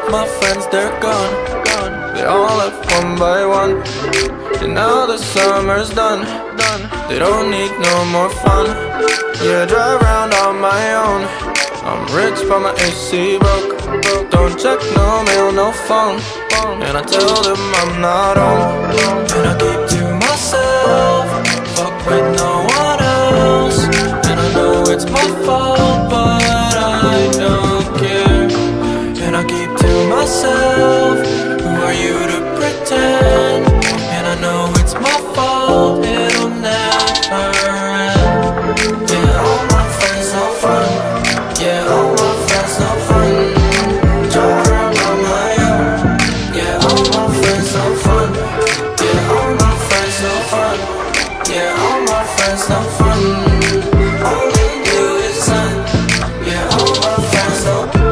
my friends, they're gone. They all left one by one. And now the summer's done. They don't need no more fun. Yeah, I drive around on my own. I'm rich but my AC broke. Don't check no mail, no phone. And I tell them I'm not home. And I keep to myself, fuck with no one else. And I know it's my fault, but I don't care. And I keep to myself, who are you to pretend? And I know it's my fault, it'll never end. Yeah, all my friends no fun. Yeah, all my friends no fun. Drive around on my own. Yeah, all my friends no fun. Yeah, all my friends no fun. Yeah, all my friends no fun. All they do is sun. Yeah, all my friends no fun.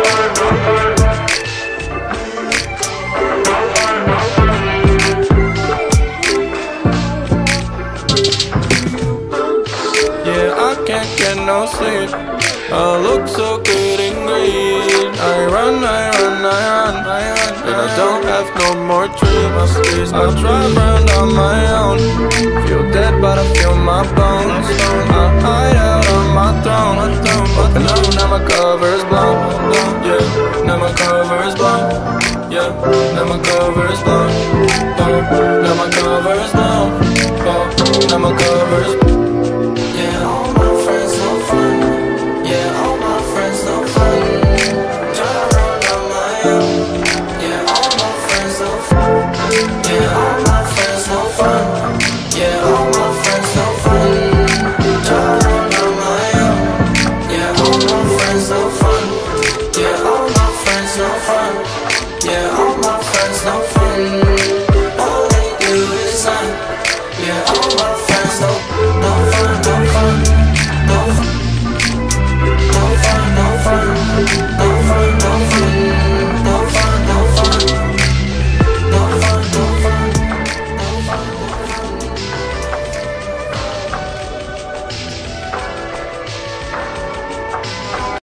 Yeah, I can't get no sleep. I look so good in green. I run, and I don't have no more dreams. I drive around on my own. Feel dead, but I feel my bones. I hide out on my throne. And now my cover's blown. Yeah, now my cover's blown. Yeah, now my cover's blown. Now my cover's blown. Now my cover's blown. Yeah, all my friends no fun. Yeah, all my friends no fun. Drive around on my own. Yeah, all my friends no fun. Yeah, all my friends no fun. Yeah, all my friends no fun. Drive around on my own. Yeah, all my friends no fun. Yeah, all my friends no fun. Yeah, all my friends no fun.